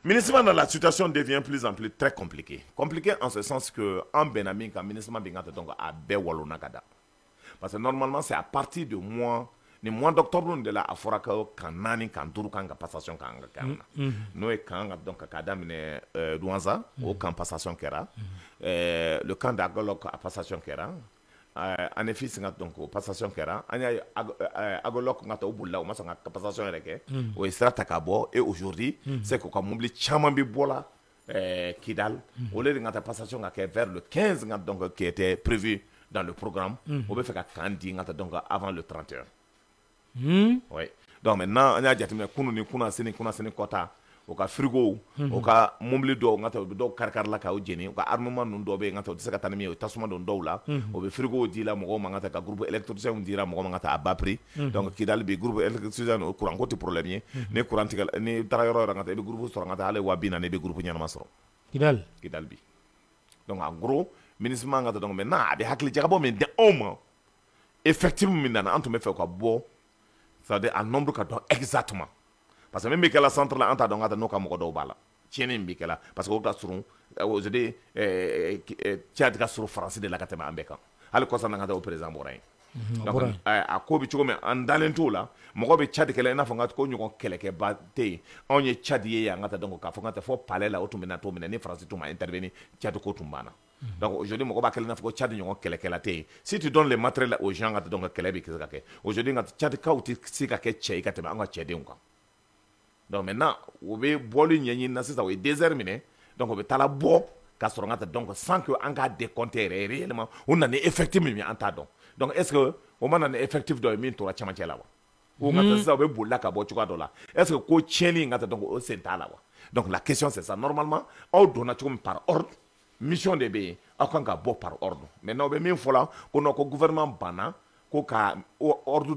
Ministre, la situation devient plus en plus très compliquée. Compliquée en ce sens que en Benami, quand ministre donc a Bewalonakada. Parce que normalement, c'est à partir du mois d'octobre de la Aforaka Kanani Kanturu Kanga passation Kanga Kana. Nous et Kanga donc Kadamine Douanza, au camp passation Kera, le camp d'Agolok à passation Kera. En effet, c'est donc passation Kera. Agolok ngata obulla ou masanga passation Reke, ou Estra Takabo, et aujourd'hui, c'est que comme oublie Chamambi Bola. Kidal, au lieu de la passation vers le 15 donc, qui était prévu dans le programme, on peut faire donc avant le 31. Oui. Donc maintenant, on a dit que kota au cas frigo, au cas mobile d'eau, on carcar la kao geni, au cas armement non dobe, on a dit que tasuma don doula, au frigo dit la mogo mangata ka groupe électricien on dira mogo mangata à bas prix. Donc kidal be groupe électricien au courant côté problème ne courant ne travailleur ngata be groupe sur ngata ale wabina ne be groupe nyama soro. Kidal bi. Donc en gros, ministre ngata donc maintenant abi hakli jagabo mais de homme effectivement maintenant on te me fait quoi bon. C'est-à-dire un nombre que exactement. Parce que même que la centre là, on a donc no kamogo do bala. Tiens mbikela parce que au cas sur aujourd'hui tchad ka sur français de la katema ambeka. Al ko sa ngata au président Borain. Donc a ko bi chogome en dalento là, mo be tchad kele na fanga ko nyuko keleke ba te. On ye tchad ye ya ngata donc ka fanga te fo parler là automena to mena ni français to ma intervenir tchad ko tumbana. Donc aujourd'hui, si tu donnes les matériels aux gens, aujourd'hui, donc maintenant, on veut boire une déterminé, donc on veut la boire, donc sans que on a décompté réellement, on a effectivement en tas donc est-ce que on a un effectif de 1000 tours à Chamachela ou on a ça veut bouler à Bochuadola est-ce que co chaining à donc au centre donc la question c'est ça normalement on donne par ordre mission de B à quand bon par ordre maintenant ben mille fois là qu'on a gouvernement bana ko ka ordre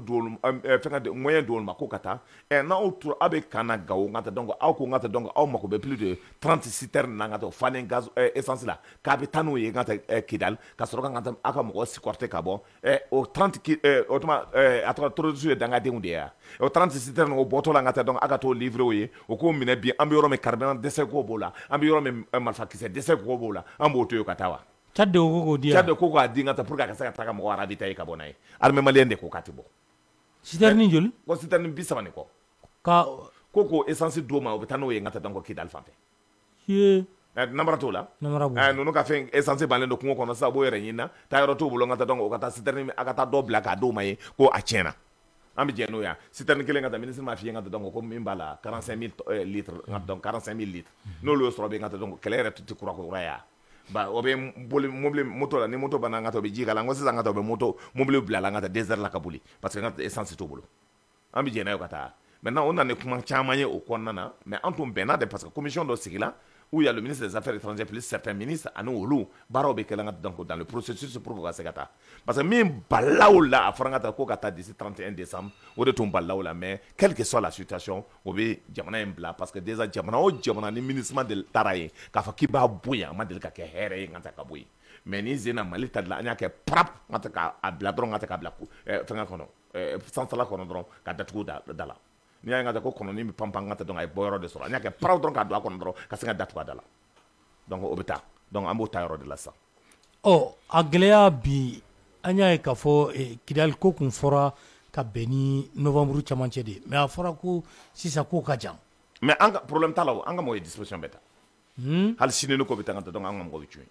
de moyen de ma ko kata et na autour avec kana gawo ngata donc au ko ngata donc au mako be plus de 30 citernes ngata fanen gaz essence là kapitano ye ngata kidal ka soro ngata aka mo sikorte ka bon et au 30 automa atra produire danga de ndia au 30 citernes au boto la ngata donc aka to livrer oye o ko mine bien ambioro me carburant de ce ko bola ambioro me malfa ki se de ce ko bola amboto yo katawa Tchad de Koko dia. Tchad de Koko a dit ngata pour ka sa taka mo arabita e kabonai. Arme malien de ko katibo. Citerni jol. Ko citerni bisabane ko. Ka Koko essence do ma obetano ye ngata dango kidal fampe. Ye. Namara to la. Namara bo. No ka fe essence balé do ko kono sa bo yere nyina. Ta yoro to bulo ngata dango kata citerni akata do blaka do maye ko a chena. Ambi jeno ya. Citerni kele ngata ministre ma fi ngata dango ko mimbala 45000 litres ngata donc 45000 litres. No lo soro be ngata dango kele retu kura ko raya. Ba obe mobile moto la ni moto bana ngata be jikala ngosi za ngata be moto mobile bla la ngata désert la kabuli parce que ngata essence to bolo ambi jena yo kata maintenant on a ne kuma chamanye au konnana mais antum benade parce que commission do sigila où il y a le ministre des Affaires étrangères plus certains ministres à nous lou barobe kala ngata donc dans le processus pour ko kata parce que même balaola a frangata ko kata d'ici 31 décembre ou de tomba balaola mais quelle que soit la situation obe jamana embla parce que déjà jamana o jamana ni ministre de taraye ka fa kiba buya ma del ka ke here ngata ka buyi mais ni zena malita la nya ke prap ngata ka abla dron ngata ka bla fanga kono sans sala kono dron ka datu dala ni nga da ko kono ni mi pampa ngata donc ay boyro de sora nya ke prap dron ka do kono dron ka singa datu dala donc obita donc ambo tayro de la sa oh aglea bi anya ka fo kidal ko kun fora ka beni novembre chamanche de mais a fora ko sisa ko ka jam mais anga problème talaw anga moy disposition beta hal sineno ko bita ngata donc anga mo bitu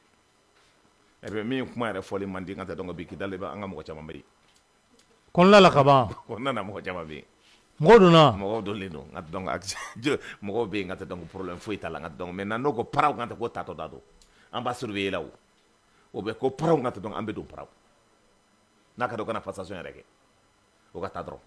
et bien mi kuma re foli mandi ngata donc bi kidal ba anga mo chama mari kon la ka ba kon na mo chama bi modona mo do le no ngata donc ak mo be ngata donc problème foi tala ngata donc maintenant no ko paraw ngata ko tato dado amba surveiller law o be ko paraw ngata donc ambe do paraw naka do kana passation reke o ka tadro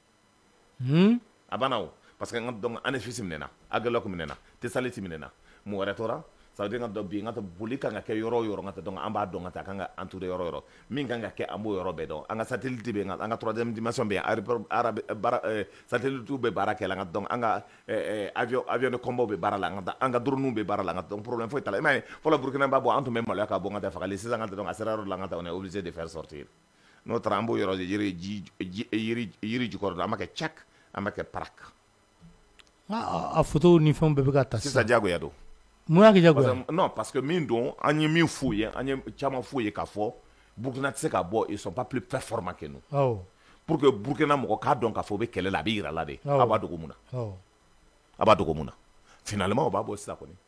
abanaw parce que ngata donc anéfis minena agalo ko minena te saliti minena mo retora ça veut dire ngata bi ngata bulika ngake yoro ngata donc amba do ngata kanga entouré yoro min kanga ke ambo yoro be do anga satellite be ngata anga troisième dimension be arabe satellite be barake la ngata donc anga avion de combat be barala ngata anga drone be barala ngata donc problème foi tala mais pour la Burkina Faso antu même malaka bo ngata fakali c'est ngata donc asera la ngata on est obligé de faire sortir notre ambo yoro yiri jikor amake chak amake parak a photo ni fɛnw bɛɛ bɛ ka ta sisan diyagoya don mun y'a kɛ jagoya non parce que min don an ye min f'u ye an ye caman f'u ye k'a fɔ Burkina tɛ se ka bɔ ils sont pas plus performants que nous pour que Burkina mɔgɔ k'a dɔn k'a fɔ o bɛ kɛlɛ la a bɛ yira la de a b'a dogo mun na a b'a dogo mun na finalement o b'a bɔ sisan kɔni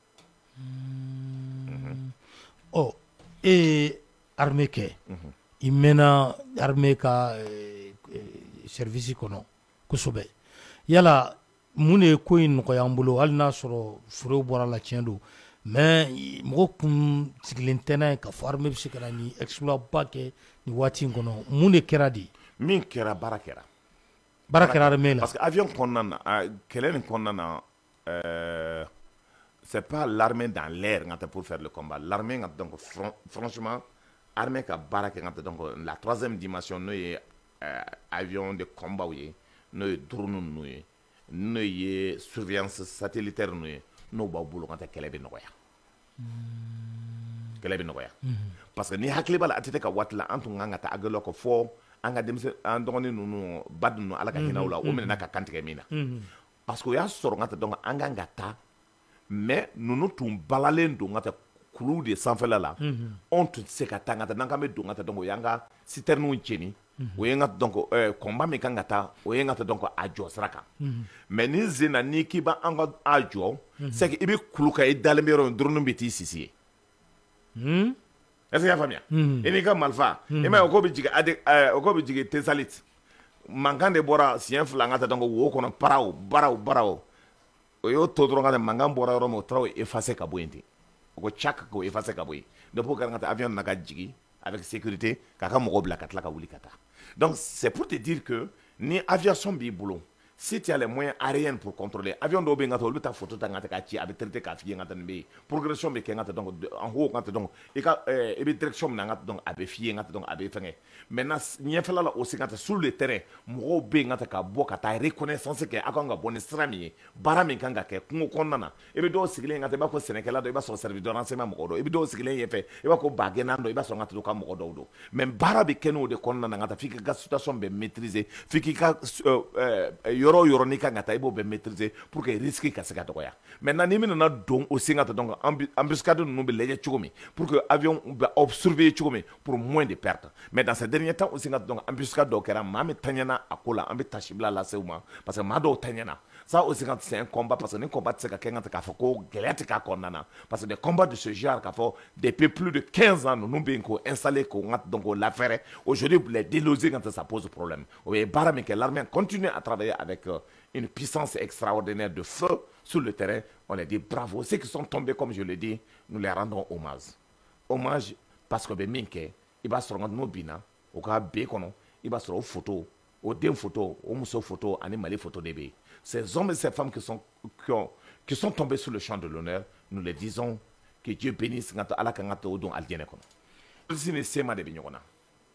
armée kɛ i mɛnna armée ka service kɔnɔ kosɛbɛ yala mun de ye ko in nɔgɔya an bolo hali n'a sɔrɔ forow bɔra la tiɲɛ don mais mɔgɔ kun sigilen tɛ n'a ye k'a fɔ armée bɛ se ka na ni exploit ba kɛ nin waati in kɔnɔ mun de kɛra de min kɛra baara kɛra armée la parce que avion kɔnɔna na kɛlɛ nin kɔnɔna na c'est pas l'armée dans l'air pour faire le combat l'armée donc franchement armée ka baara kɛ donc la troisième dimension n'o ye avion de combat ye n'o ye drone ninnu ye n'o ye surveillance satellitaire ninnu ye n'o b'aw bolo kɛlɛ bɛ nɔgɔya kɛlɛ bɛ nɔgɔya parce que ni hakili b'a la a tɛ ka waati la an tun kan ka taa agɛlɛya kɔ fɔ an ka denmisɛn an dɔgɔnin ninnu ba ninnu ala ka hinɛ u la o minɛna ka kantigɛ min na parce que o y'a sɔrɔ donc an kan ka taa mais ninnu tun balalen don kulu de sanfɛla la anw tun tɛ se ka taa n'an kan bɛ don donc o y'an ka citernenw jeni o ye donc combat min kan ka taa o ye donc a jɔ sira kan mais ni zena n'i k'i b'an ka a jɔ c'est que i bɛ kulu kan i dalen bɛ yɔrɔ min drone bɛ t'i sisi ye est-ce que i y'a faamuya i n'i ka marifa i m'a ye o ko bɛ jigin tesalit mankan de bɔra siɲɛ fila an ka taa donc wo kɔnɔ baraw o y'o to dɔrɔn ka taa mankan bɔra yɔrɔ min o taara o effacer ka bɔ yen ten o ko cak k'o effacer ka bɔ yen depuis o kɛra ka taa avion nana ka jigin avec sécurité k'a ka mɔgɔw bila ka tila ka wuli ka taa donc c'est pour te dire que ni aviation b'i bolo si tu as les moyens aériens pour contrôler avion dɔw bɛ yen olu bɛ taa photo ta k'a ci a bɛ traiter k'a f'i ye nin bɛ yen progression bɛ kɛ donc en haut donc i bɛ direction min na donc a bɛ f'i ye donc a bɛ fɛngɛ maintenant ɲɛfɛla la aussi sur le terrain mɔgɔw bɛ yen ka bɔ ka taa reconnaissance kɛ a kan ka bɔ ni sira min ye baara min kan ka kɛ kungo kɔnɔna na i bɛ dɔw sigilen i b'a fɔ sɛnɛkɛla dɔ i b'a sɔrɔ service de renseignement mɔgɔ dɔ i bɛ dɔw sigilen yen fɛ i b'a fɔ bagɛnna dɔ i b'a sɔrɔ ka ka mɔgɔ dɔw don mais baara bɛ kɛ n'o de kɔnɔna na f'i k'i ka situation bɛɛ maîtriser f'i k'i ka yɔrɔ yɔrɔ n'i kan ka taa i b'o bɛɛ maîtriser pour que risque ka se ka dɔgɔya maintenant ni min nana don o sen ka donc embuscade ninnu bɛ lajɛ cogo min pour que avion bɛ surveiller cogo min pour moins de pertes mais dans ces derniers temps aussi donc embuscade dɔw kɛra maa min taɲana a ko la an bɛ tasibila lase u ma parce que maa dɔw taɲana ça aussi c'est un combat parce que ni combat tɛ se ka kɛ k'a fɔ ko gɛlɛya tɛ k'a kɔnɔna na parce que des combats de ce genre k'a fɔ depuis plus de 15 ans ninnu bɛ yen k'o installer k'o donc k'o lafɛrɛ aujourd'hui les déloger quand ça pose problème o ye baara min kɛ l'armée continue à travailler avec une puissance extraordinaire de feu sur le terrain on les dit bravo ceux qui sont tombés comme je le dis nous les rendons hommage parce que bɛ min kɛ i b'a sɔrɔ n'o binna o ka bɛ kɔnɔ i b'a sɔrɔ o photo o den photo o muso photo ani mali photo de bɛ yen ces hommes et ces femmes qui sont tombés sur le champ de l'honneur nous les disons que Dieu bénisse ala ka to o don aljɛnɛ kɔnɔ polisi ni sema de bɛ ɲɔgɔn na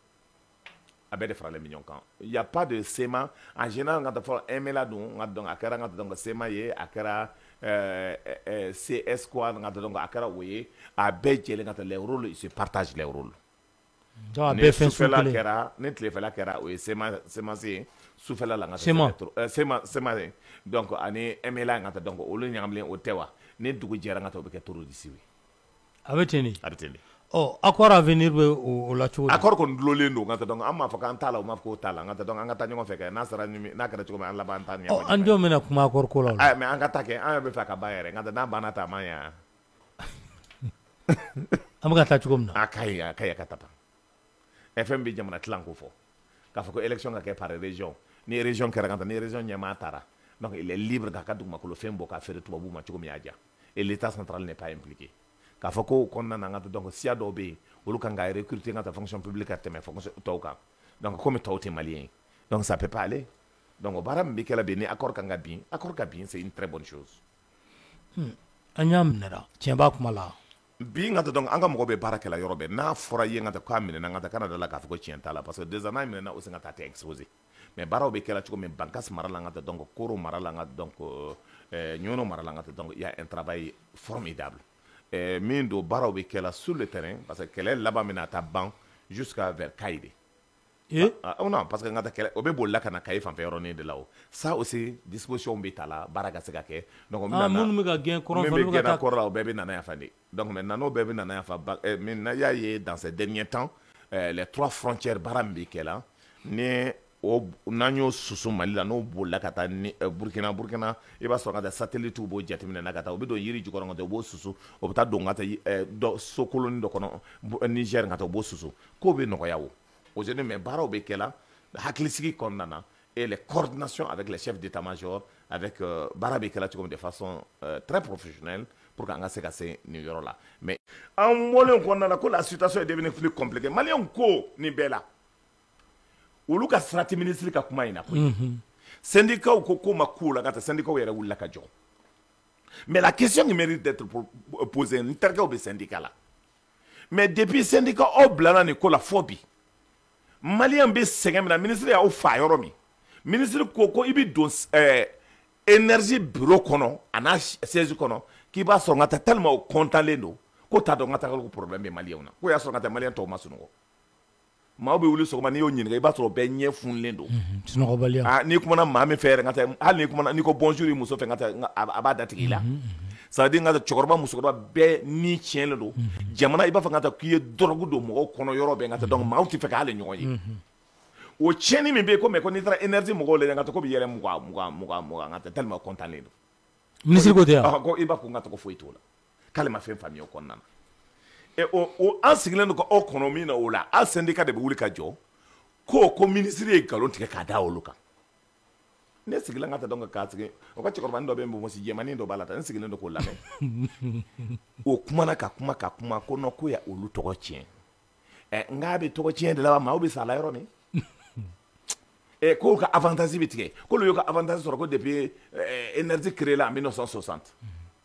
a bɛɛ de faralen bɛ ɲɔgɔn kan il y a pas de sema en général ka taa fɔ MLA don donc a kɛra donc sema ye a kɛra CS quoi donc a kɛra o ye a bɛɛ jɛlen ka taa les rôles ils se partagent les rôles ni sufɛla kɛra ni tilefɛla kɛra o ye semence ye sufɛla la sema donc ani MLA ka taa donc olu ɲagaminen o tɛ wa ni dugu jɛra ka taa o bɛ kɛ terroriste ye a bɛ ten de a bɛ ten de accord avenir bɛ o la cogo di accord kɔni dulolen don donc an m'a fɔ k'an t'a la o m'a fɔ k'o t'a la donc an ka taa ɲɔgɔn fɛ kɛ n'a kɛra cogo min an laban an ta ɲɔgɔn an denw bɛna kuma accord ko la mais an ka taa kɛ an yɛrɛ bɛ fɛ ka ban yɛrɛ n'a banna ta a man ɲɛ an bɛ ka taa cogo min na a ka ɲi a ka taa tan fɛn bɛ jamana tilan ko fɔ k'a fɔ ko élection ka kɛ par région ni région kɛra kan ni région ɲɛmaa taara donc il est libre k'a ka dugumakolo fɛn bɔ k'a feere tubabuw ma cogo min y'a diya et l'état central n'est pas impliqué k'a fɔ ko kɔnɔna na donc siya dɔw bɛ yen olu kan ka recruter ka taa fonction publique ka tɛmɛ fonction tɔw kan donc comme tɔw tɛ maliyɛn donc ça peut pas aller donc o baara min bɛ kɛla bɛ ni accord kan ka bin accord ka bin c'est une très bonne chose an y'a minɛra tiɲɛ b'a kuma la bi n ka donc an ka mɔgɔ bɛ baara kɛla yɔrɔ bɛɛ n'a fɔra i ye n ka k'a minɛna n ka kana da la k'a fɔ ko tiɲɛ t'a la parce que déjà n'a minɛna o sen ka taa tɛ exposé mais baaraw bɛ kɛla cogo min Bankas mara la n ka donc Koro mara la n ka donc Ɲɔnɔ mara la n ka donc il y a un travail formidable min don baaraw bɛ kɛla sur le terrain parce que kɛlɛ laban min na taa ban jusqu'à vers Kayide Non, parce que ngata kele obe bolla kana kay fan fe yoroni de là-haut. Ça aussi disposition beta là baraka se ka ke. Donc mun mi ga gen koron fa mi ga ta koron bébé nana ya fandi. Donc maintenant bébé nana ya fa mais ya y dans ces derniers temps les trois frontières barambi ke là ni o nanyo susu Mali la no bolla kata ni Burkina e ba so ngata satellite bo jatimina na kata obe do yiri jukoro ngata bo susu obta do ngata do so koloni do kono Niger ngata bo susu ko be no yawo. Aujourd'hui, mais Barra Obekela, Hakilisiki Kondana, et les coordinations avec les chefs d'état-major, avec Barra Obekela, de façon très professionnelle, pour qu'on se casse New York là. Mais en Molon Kondana, la situation est devenue plus compliquée. Malien ko ni bela. Olu ka strati ministre ka kuma ina ko. Syndicat ou koko makula kata syndicat yera wula ka jo. Mais la question qui mérite d'être posée, ni terka au syndicat là. Mais depuis syndicat au blana ni ko la phobie. Malien be sengem na ministre ya o fa yoro mi ministre koko ibi don énergie bureau kono ana siège kono ki ba so ngata tellement content lendo ko ta do ngata ko problème be malien na ko ya so ngata malien to masuno ma obi wuli so ma ni yo nyin ga ba so be nye fun lendo sino ko balia ni kuma na ma me fere ngata hal ni kuma ni ko bonjour yi muso fe ngata abada tikila ça veut dire ngata chokorba muso ko be ni chien lendo jamana iba fa ngata kiye drogu do mo kono yoro be ngata donc ma uti fe ka hal nyoy o cheni mi be ko me ko ni tra énergie mo go le ngata ko bi yere muga ngata tellement content lendo ministre ko te ko iba ko ngata ko foitola kale ma fe famille ko nana et o an sigilen ko économie na ola al syndicat de wuli ka jo ko ministre e galon tike ka da oluka ne sigilen ngata donc ka tike o ka chikor bando be mo si jemani do balata ne sigilen ko lame o kuma na ka kuma ko no ko ya olu to ko chien ngabe to ko chien de la ma obi sala yoro mi ko ka avantage bitike ko lo yo ka avantage sur ko depuis énergie créée là en 1960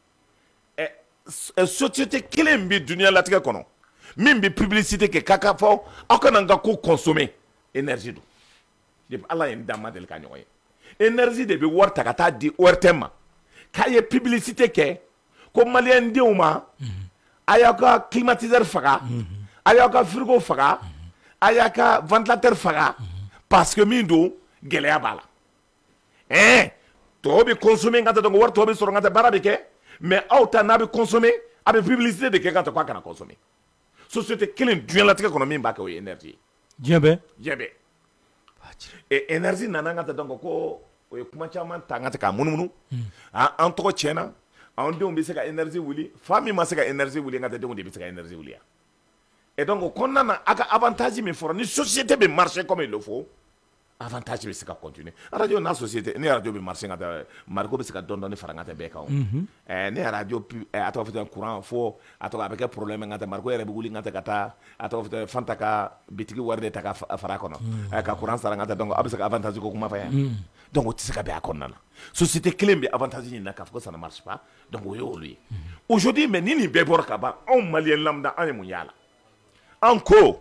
société kelen bi dunia latigɛ kɔnɔ min bi publicité kɛ kaka fɔ aw kana n ka ko consommer énergie do depuis ala ye n dan ma deli ka ɲɔgɔn ye énergie de bi wari ta ka taa di ORTM ma k'a ye publicité kɛ ko maliyɛn denw ma a y'aw ka climatiseur faga a y'aw ka frigo faga a y'a ka ventilateur faga parce que min do gɛlɛya b'a la tɔw bi consommer n ka tɛ dɔn wari tɔw bi sɔrɔ n ka tɛ baara bi kɛ mais autant n'a be consommer avec publicité de quelqu'un quoi kana consommer société kelen dunya la tigɛ kɔnɔ min b'a kɛ o énergie diɲɛ bɛ et énergie nana ngata donc ko o kuma caman ta ngata ka munumunu an tɔgɔ tiɲɛna an denw bɛ se ka énergie wuli fa min ma se ka énergie wuli ngata denw de bɛ se ka énergie wuli et donc o kɔnɔna na a ka avantage min fɔra ni société bɛ marcher comme il le faut avantage bɛ se ka continuer radio na société ne radio bɛ marcher ngata mariko bɛ se ka dɔɔni fara ngata bɛɛ kan ne radio a tɔgɔ fɔ courant fo a tɔgɔ a bɛ kɛ problème ngata mariko yɛrɛ bɛ wuli ngata ka taa a tɔgɔ fɔ fanta ka bitigi wari de ta ka fara kɔnɔ ka courant sara ngata donc a bɛ se ka avantage ko kuma fɛ yan donc o tɛ se ka bɛn a kɔnɔna na société kelen bɛ avantage ɲini na k'a fɔ ko ça ne marche pas donc o ye olu ye aujourd'hui mais ni nin bɛɛ bɔra ka ban anw maliyɛn lambda an ye mun y'a la an ko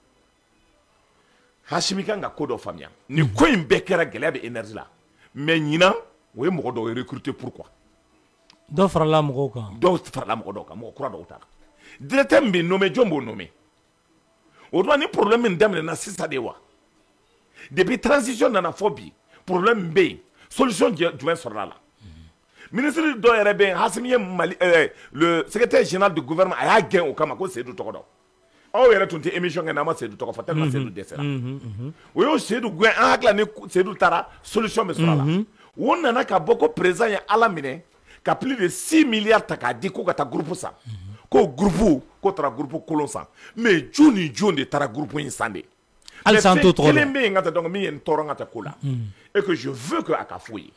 Hashimi kan ka ko dɔ faamuya ni ko in bɛɛ kɛra gɛlɛya bɛ énergie la mais ɲinan o ye mɔgɔ dɔw recruter pourquoi dɔw farala mɔgɔw kan mɔgɔ kura dɔw ta directeur min bɛ nommé jɔn b'o nommé o tuma ni problème min daminɛna sisan de wa depuis transition nana fɔ bi problème bɛ yen solution jumɛn sɔrɔla la ministre dɔ yɛrɛ bɛ yen Hashimi ye Mali le secrétaire général du gouvernement a y'a gɛn o kama ko Seydou tɔgɔ dɔn aw yɛrɛ tun tɛ émission kɛ n'a ma Seydou tɔgɔ fɔ tellement Seydou dɛsɛra o y'o Seydou gɛn an hakili la ni Seydou taara solution bɛ sɔrɔ a la o nana ka bɔ ko président ye ala minɛ ka plus de 6 milliards ta k'a di ko ka taa groupe san ko groupe ko taara groupe kolon san mais jɔn ni jɔn de taara groupe in san de hali san t'o tɔgɔ dɔn kelen bɛ yen ka taa donc min ye n tɔɔrɔ ka taa ko la et que je veux que a ka fɔ ye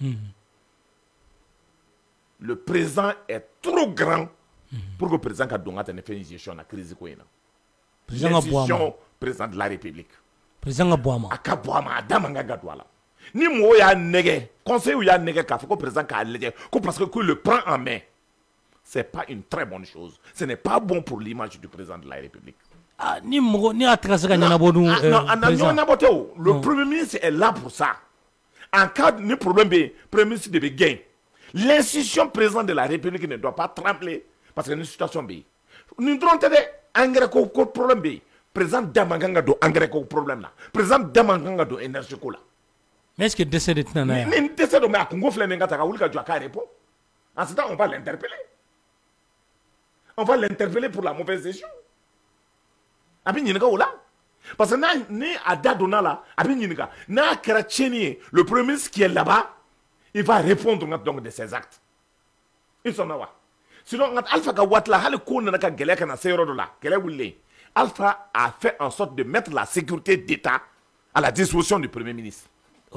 le président est trop grand pour que président ka don ka taa ne fɛn gestion na crise ko in na l'institution président de la République. Président Boama. A ka Boama, a da man ka don a la. Ni mɔgɔw y'a nɛgɛ, conseil y'a nɛgɛ k'a fɔ ko président k'a lajɛ ko parce que le prend en main. C'est pas une très bonne chose. Ce n'est pas bon pour l'image du président de la République. Ah, ni mɔgɔ ni a tɛ se ka ɲɛnabɔ dun président. Le premier ministre est là pour ça. En cas de problème, le premier ministre devait gagner. L'institution président de la République ne doit pas trembler parce que une situation B. Nous devons t'aider. Engrais ko problème be président Damanganga do engrais ko problème là président Damanganga do énergie ko là mais est-ce que décès de Tinana ni décès de ma Congo flé ngata ka wuli ka jwa ka répond en ce temps on va l'interpeller pour la mauvaise gestion abi nyinga wala parce que ni ada dona là abi nyinga na kera tcheni le premier ministre qui est là-bas il va répondre donc de ses actes ils sont là. Sinon, Alpha Gawatla, Alpha a fait en sorte de mettre la sécurité d'État à la disposition du Premier ministre.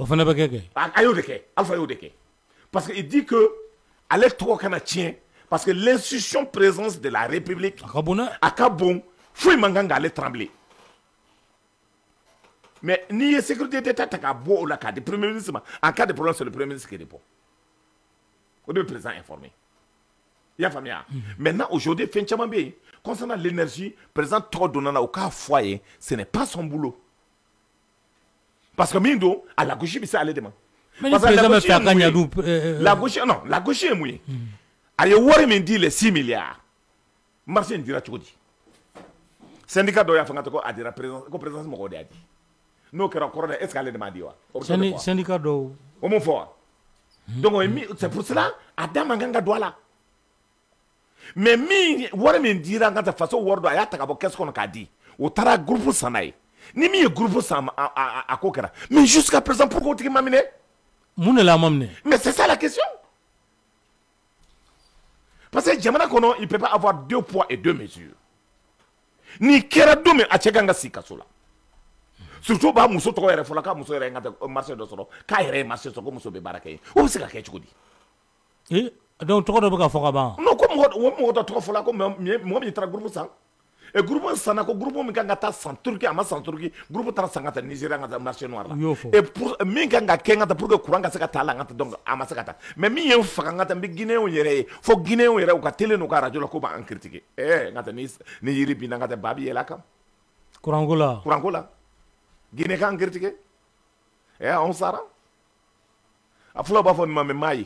Parce qu'il dit que parce que l'institution présence de la République à Kabon, Fouy Manganga allait trembler. Mais ni la sécurité d'État, le Premier ministre, en cas de problème, c'est le Premier ministre qui répond. On est présent informé. Maintenant, aujourd'hui, concernant l'énergie, président Tordonana au cas foyer, ce n'est pas son boulot. Parce que Mindo, à la gauche, il s'est allé demain. Parce que la gauche est mouillée. Allez, voir me dit les 6 milliards. Marché dira tout dit. Syndicat doit faire à dire la présence de mon dit. Nous, qui avons est-ce qu'elle est demandée? Syndicat doit. Au moins fort. Donc, c'est pour cela, Adam Manganga doit là. Mais mi wara min dira ngata faso wordo ayata kabo qu'est-ce qu'on a dit au tara groupe sanaï ni mi groupe sam à kokera mais jusqu'à présent pourquoi tu m'as amené moune la mamne mais c'est ça la question parce que jamana kono il peut pas avoir 2 poids et 2 mesures ni kera dome a cheganga sikasola surtout ba muso to yere fola ka muso yere ngata marché do soro ka yere marché so ko muso be barake o se ka ke chukudi donc tu crois que Fokaban non comme moi trop fola comme moi mi tra groupe ça et groupe ça na ko groupe mi kanga ta Turquie ama Turquie groupe tra sangata Nigeria ngata marché noir là et pour mi kanga kenga pour que courant ga saka la ngata donc ama saka mais mi yen faka ngata bi Guinée o yere fo Guinée o yere ko télé no ka radio la ko ba en critiquer ngata ni yiri bi ngata babi yela kam Kurangola Guinée ka en critiquer on sara aflo ba fon ma me mai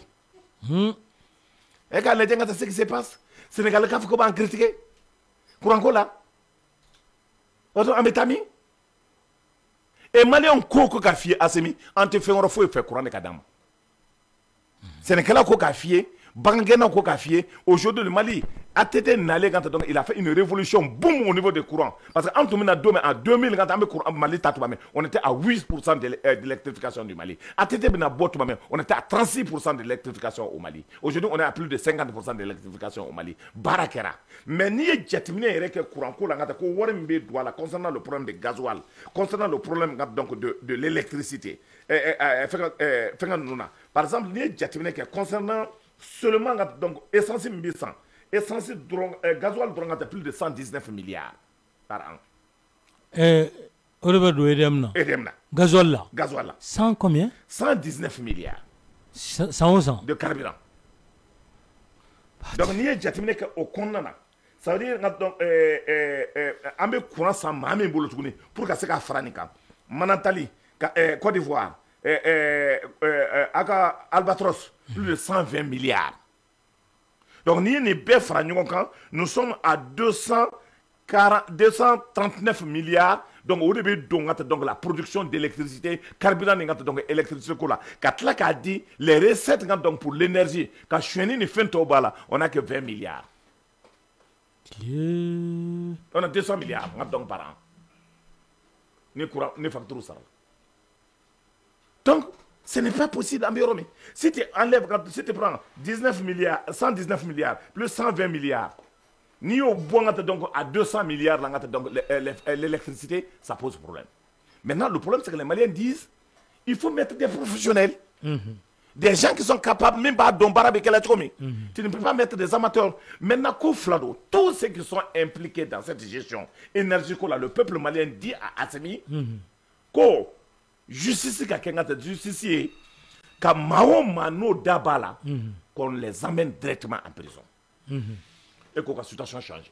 et quand les gens regardent ce qui se passe, Sénégal, il faut pas critiquer. Courant là. Autre amétami. Et Malien, Koko Kafié, Asemi, Antefé, on faut faire courant de Kadam. Sénégal, Koko Kafié, Bangena, Koko Kafié, aujourd'hui, le Mali, ATT Nalé, il a fait une révolution, boum, au niveau des courants. Parce qu'en tout cas, en 2000, quand Mali, on était à 8% de l'électrification du Mali. ATT on était à 36% de l'électrification au Mali. Aujourd'hui, on est à plus de 50% de l'électrification au Mali. Barakera. Mais ni jetmine que courant concernant le problème de gasoil, concernant le problème donc de l'électricité. Par exemple, ni jetmine concernant seulement donc essence 1100. Essence gasoil drone a plus de 119 milliards par an. Edemna. Gasoil là. 100 combien? 119 milliards. 100 de carburant. Donc, nous avons au Konana. Ça veut dire que nous courant sans mamie pour que ce soit Franica. Manantali, Côte d'Ivoire, Albatros, plus de 120 milliards. Donc, nous sommes à 239 milliards. Donc, au début, donc la production d'électricité, carburant, donc électricité, quand a dit les recettes donc, pour l'énergie, quand je suis fin on n'a que 20 milliards. On a 200 milliards donc, par an. Ni facture ça. Donc, ce n'est pas possible, Ambiorome. Si tu enlèves, si tu prends 19 milliards, 119 milliards, plus 120 milliards, ni au bon donc à 200 milliards, donc l'électricité, ça pose problème. Maintenant, le problème, c'est que les Maliens disent il faut mettre des professionnels, des gens qui sont capables, même pas d'Ombara Bekelachomi. Tu ne peux pas mettre des amateurs. Maintenant, Kouflado, tous ceux qui sont impliqués dans cette gestion énergique, le peuple malien dit à Assemi que justice justice ka mao mano dabala qu'on les amène directement en prison et que la situation change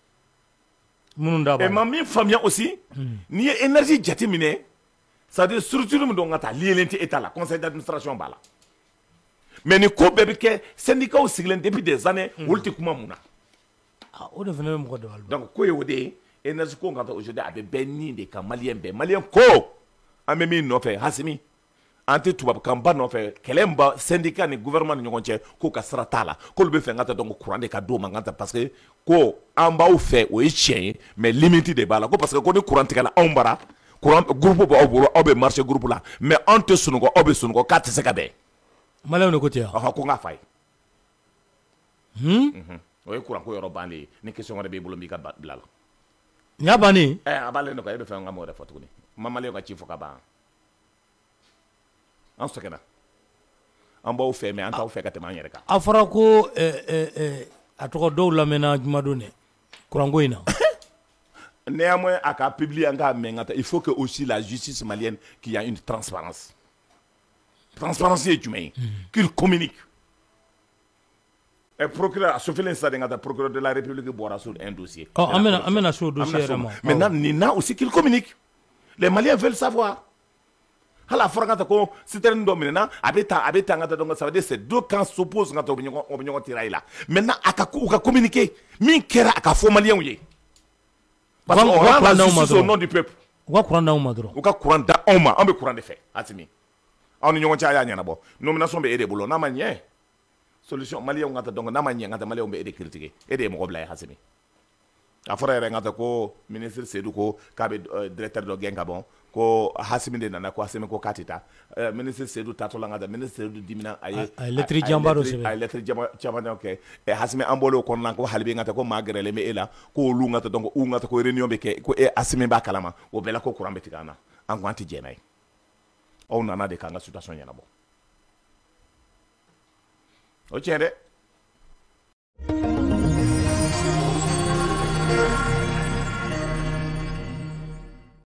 et ma famille aussi ni énergie jatimine ça veut dire structure dont ngata lielenti état la conseil d'administration bala mais ni ko bébé que syndicat au siglen depuis des années ulti kuma muna donc ko yode énergie ko ngata aujourd'hui a be benni de kan malien ko amé mi no fe hasimi ante tubab kan ba no fe kelemba syndicat ni gouvernement ni ɲɔgɔn cɛ ko ka sira t'a la k'olu bɛ fɛ n ka taa donc courant de ka d'o ma n ka taa parce que ko an b'aw fɛ o ye tiɲɛ ye mais limite de b'a la ko parce que ko ni courant tigɛla anw bara courant groupe b'aw bolo aw bɛ marché groupe la mais anw tɛ sunɔgɔ aw bɛ sunɔgɔ k'a tɛ se ka bɛn. maliyɛnw de ko ten wa. ko n k'a fa ye. o ye courant ko yɔrɔ bannen ye ni question wɛrɛ b'i bolo n b'i ka bila la. nin y'a bannen. a b'ale nɔ kan e bɛ fɛ n ka mɔgɔ wɛrɛ fɔ tuguni ma maliyɛnw ka ci fɔ ka ban. an sɛgɛnna an b'aw fɛ mais an t'aw fɛ ka tɛmɛ an yɛrɛ kan. a fɔra ko a tɔgɔ dɔw lamɛnna jumadon dɛ courant ko in na. Néanmoins, à qu'a publié il faut que aussi la justice malienne qu'il y a une transparence. Transparence est humaine, qu'il communique. Et procureur, sauf l'instant procureur de la République boira sur un dossier. Oh, amène sur le dossier vraiment. Maintenant, Nina aussi qu'il communique. Les Maliens veulent savoir. Hala forangata ko citoyen do minena abeta ngata donc ça veut dire c'est deux camps s'opposent ngata obinyo tiraila là. Maintenant aka communiquer min kera aka fo malien ye. Parce qu'on rend la justice au nom du peuple. Ou courant da uma dron. Ou courant da uma, on be courant de fait. Atimi. On n'y a pas de bo. Nomination be aider bolo na manye. Solution malien ngata donc na manye ngata malien be aider critiquer. Aider mo gobla hasimi. Afora ngata ko ministre Seydou ko kabe directeur de Genga bon ko hasimi de nana ko hasimi ko katita. Ministre Seydou tatola ngata ministre Seydou dimina ay lettre jambaro sebe. Ay lettre jambaro OK. E hasimi ambolo ko nan ko halbe ngata ko magrele me ela ko lu ngata donc u ngata ko réunion be ke ko e hasimi ba kalama o bela ko kurambe tikana an ko anti jenay. O nana de kanga situation yana bo. O tiende